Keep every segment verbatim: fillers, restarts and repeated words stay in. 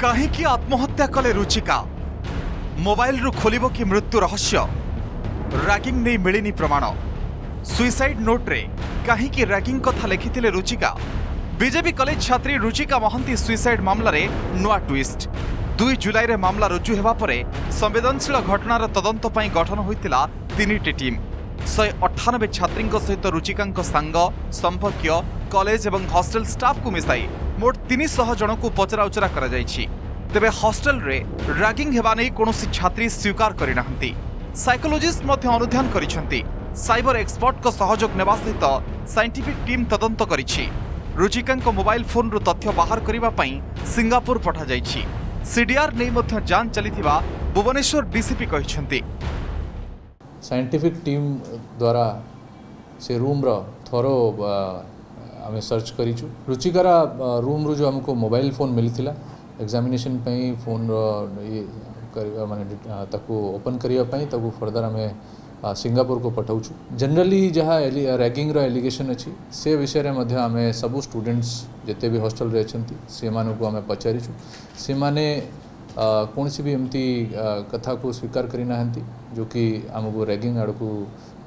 कहीं आत्महत्या कले रुचिका मोबाइल रु खोलिबो कि मृत्यु रहस्य रैगिंग नहीं मिलिनी प्रमाण सुइसाइड नोट रे कहीं रैगिंग कथा लिखिथिले रुचिका बीजेपी कॉलेज छात्री रुचिका महांती सुइसाइड मामला रे नुआ ट्विस्ट दुई जुलाई रे मामला रुजु हेबा परे संवेदनशील घटनार तदंत पई गठन होइतिला तीनिटी टीम शहे अठानबे छात्री सहित रुचिका सांग संपर्कीय कॉलेज एवं हॉस्टल स्टाफ को मिसाई मोट तीन सौ जन को पचराउचरा करा जायछि। तेबे हॉस्टल रे रैगिंग हेबा नै कोनोसी छात्री स्वीकार करि नाहंती। साइकोलॉजिस्ट मध्य अनुध्यान करिसेंती। साइबर एक्सपर्ट को सहयोग नेबा सहित साइंटिफिक टीम तदंत करिछि। रुचिका मोबाइल फोन रु तथ्य बाहर करिबा पई सिंगापुर पठा जायछि। सीडीआर नै मध्य जांच चलिथिबा भुवनेश्वर डीसीपी कहिसेंती। साइंटिफिक टीम द्वारा से रूम रो थोरो आम सर्च करूँ रुचिकार रूम रु जो हमको मोबाइल फोन मिलता एग्जामिनेशन पे फोन ये माने ताकू ओपन करने ताकू फर्दर आम सिंगापुर को पठाऊँ। जनरली जहाँ रैगिंग रो एलिगेशन अच्छी से विषय में आम सबू स्टूडेंट्स जिते भी हॉस्टल रे अछंती से मानू आम पचारिचु से माने कौन सी भी एमती कथा को स्वीकार करी नाहंती जो कि आमको रैगिंग आड़ को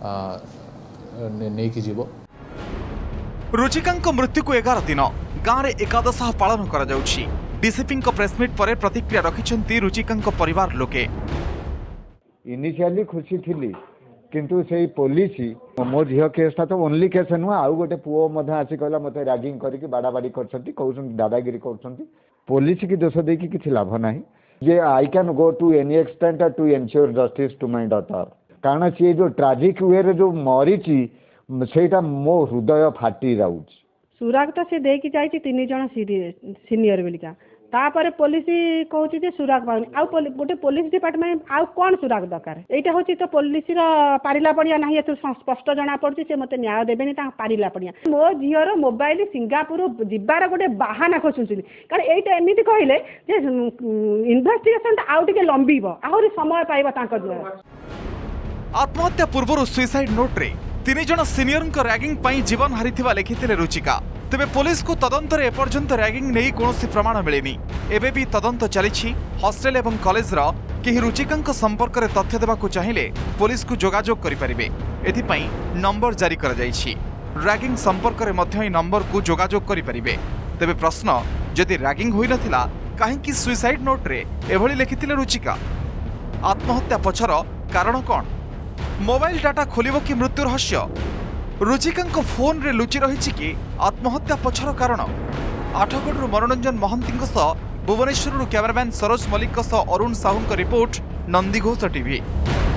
नहीं कि जीवो। रुचिका मृत्यु को एगार दिन गाँव में एकादश पालन करा जाउछि। डीसीपी प्रेसमिट पर प्रतिक्रिया रखिछंती रुचिका परिवार लोके। इनिशियली खुशी थी किंतु से पुलिस मो झील केसटा तो ओनली केस नुह आउ गोटे पुओ आसी कहला मत रैगिंग करके बाड़ा बाड़ी कर दादागिरी कर पुलिस की दोष देकी किसी लाभ ना ये I can go to any extent to ensure justice to my daughter कारण सी जो ट्राजिक वे जो मरीची सेटा मो हृदय फाटी जाउछ। सुराग तो से देकी जाई तीन जन सीनियर बेलिका तापर पुलिस कहूँ जे सुराग पाउनी आउ गोटे पुलिस डिपार्टमेंट आउ कौन सुराग दरकार एटा होची तो पुलिस पारिला पड़िया ना ये स्पष्ट जना पड़ती से मते न्याय देबेनी ता पारिला पड़िया मो झीर मोबाइल सिंगापुर जिबार गोटे बाहाना खोजुछिली कारण एटा एमिति कहले जे इन्वेस्टिगेशन आउ टिके लंबीबो आहुरी समय पाइबा तांकर द्वारा। आत्महत्या पूर्व सुइसाइड नोट रे तीन जन सीनियर रैगिंग पई जीवन हारिथिबा लिखिथिले रुचिका। तेबे पुलिस को तदंत रे एपर्यंत रैगिंग नहीं कोनोसी प्रमाण मिलेनी। एबे भी तदंत चलिछि। हॉस्टल एवं कॉलेज रा केही रुचिका संपर्क रे तथ्य देबा को चाहिए पुलिस को जोगाजोग करि परिबे। एथि पई नंबर जारी करा जायछि। रैगिंग संपर्क रे मध्य नंबर को जोगाजोग करि परिबे। तेबे प्रश्न जदि रैगिंग होई नथिला काहेकि सुइसाइड नोट रे एभली लिखिथिले रुचिका। आत्महत्या पछर कारण कोन मोबाइल डाटा खोलिबो कि मृत्यु रहस्य रुचिका फोन रे लुचि रही कि आत्महत्या पछर कारण। Athagarh Manoranjan Mahanti Bhubaneswar cameraman Saroj Mallick Arun Sahu report Nandighosh TV.